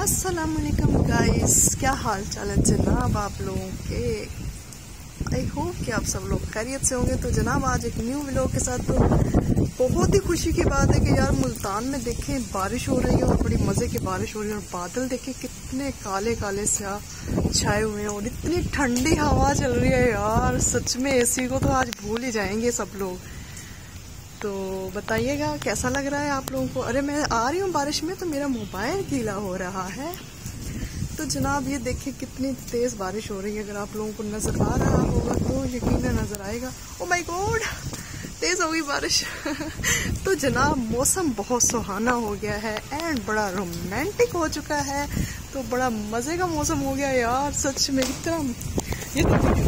अस्सलाम वालेकुम गाइस, क्या हाल चाल है जनाब आप लोगों के। आई होप कि आप सब लोग खैरियत से होंगे। तो जनाब आज एक न्यू व्लॉग के साथ, तो बहुत ही खुशी की बात है कि यार मुल्तान में देखें बारिश हो रही है और बड़ी मज़े की बारिश हो रही है। और बादल देखें कितने काले काले से छाए हुए हैं और इतनी ठंडी हवा चल रही है यार, सच में एसी को तो आज भूल ही जाएंगे सब लोग। तो बताइएगा कैसा लग रहा है आप लोगों को। अरे मैं आ रही हूँ बारिश में तो मेरा मोबाइल गीला हो रहा है। तो जनाब ये देखिए कितनी तेज़ बारिश हो रही है। अगर आप लोगों को नज़र आ रहा होगा तो यकीनन नज़र आएगा। ओ माय गॉड, तेज़ हो गई बारिश। तो जनाब मौसम बहुत सुहाना हो गया है एंड बड़ा रोमांटिक हो चुका है। तो बड़ा मज़े का मौसम हो गया यार, सच में इतना ये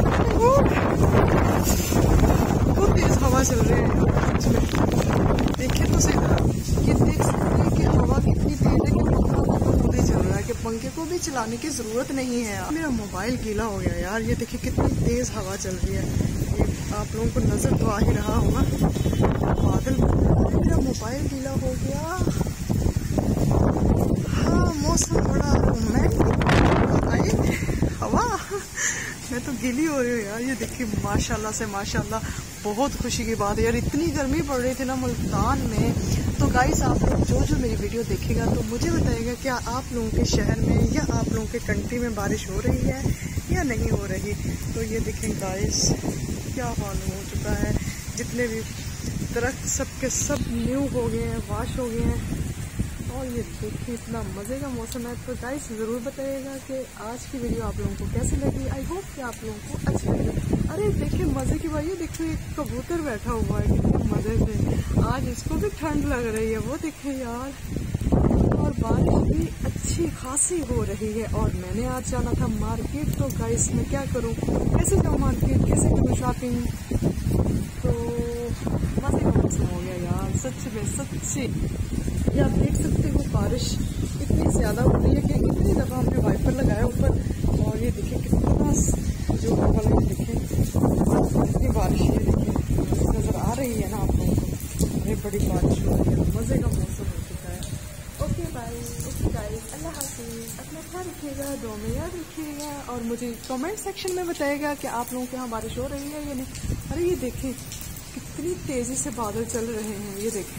बहुत तेज़ हवा चल रही है। देखिए तो सही तरह ये देख सकते हैं कि हवा कितनी तेज है कि पंखा खुद ही चल रहा है, कि पंखे को भी चलाने की जरूरत नहीं है यार। मेरा मोबाइल गीला हो गया यार, ये देखिए कितनी तेज हवा चल रही है। ये आप लोगों को नजर तो आ ही रहा होगा। बादल, मेरा मोबाइल गीला हो गया। हाँ मौसम बड़ा रोमांटिक, हवा मैं तो गीली हो रही हूँ यार। ये देखिए माशाल्लाह से माशाल्लाह, बहुत खुशी की बात है यार। इतनी गर्मी पड़ रही थी ना मुल्तान में। तो गाइस आप लोग जो मेरी वीडियो देखेगा तो मुझे बताइएगा क्या आप लोगों के शहर में या आप लोगों के कंट्री में बारिश हो रही है या नहीं हो रही। तो ये देखें गाइस क्या हाल हो चुका है। जितने भी दरख्त सब के सब न्यू हो गए हैं, वाश हो गए हैं। और ये देखिए इतना मज़े का मौसम है। तो गाइस ज़रूर बताइएगा कि आज की वीडियो आप लोगों को कैसी लगी। आई होप कि आप लोगों को अच्छी लगी। अरे देखिए मज़े की बात, ये देखिए एक कबूतर बैठा हुआ है कितने मज़े से। आज इसको भी ठंड लग रही है, वो देखिए यार। और बारिश भी अच्छी खासी हो रही है। और मैंने आज जाना था मार्केट, तो गाइस मैं क्या करूँ, कैसे जाऊँ मार्केट, कैसे करूँ शॉपिंग। तो मज़े का मौसम हो गया यार, सच में सच्ची। ये आप देख सकते हो बारिश इतनी ज़्यादा हो रही है कि इतनी दफ़ा हमने वाइपर लगाया ऊपर। और ये देखिए कितना जो वाले देखें कितनी बारिश है, देखिए नज़र आ रही है ना आप लोगों को। अरे बड़ी बारिश हो रही है, मज़े का मौसम हो चुका है। ओके बाय, ओके गाइस, अल्लाह हाफिज़। अपना ख्याल रखिएगा, दुआ में याद रखिएगा और मुझे कमेंट सेक्शन में बताइएगा कि आप लोगों के यहाँ बारिश हो रही है या नहीं। अरे ये देखिए कितनी तेज़ी से बादल चल रहे हैं। ये देखें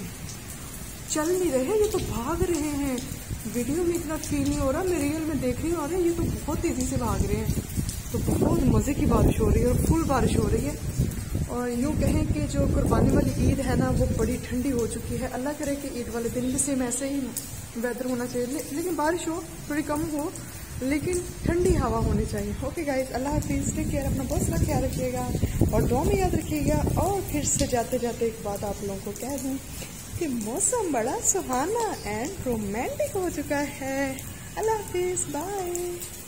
चल नहीं रहे, ये तो भाग रहे हैं। वीडियो में इतना फील नहीं हो रहा, मैं रियल में देख रही हूँ। अरे ये तो बहुत तेज़ी से भाग रहे हैं। तो बहुत मज़े की बारिश हो रही है और फुल बारिश हो रही है। और यूँ कहें कि जो कुर्बानी वाली ईद है ना, वो बड़ी ठंडी हो चुकी है। अल्लाह करे कि ईद वाले दिन भी सेम ऐसे ही वेदर होना चाहिए, लेकिन बारिश हो थोड़ी कम हो, लेकिन ठंडी हवा होनी चाहिए। ओके गाइज, अल्लाह हाफिज़, टेक केयर, अपना बहुत सारा ख्याल रखिएगा और दुआ में याद रखिएगा। और फिर से जाते जाते एक बात आप लोगों को कह दूँ कि मौसम बड़ा सुहाना एंड रोमांटिक हो चुका है। अल्लाह हाफिज़, बाय।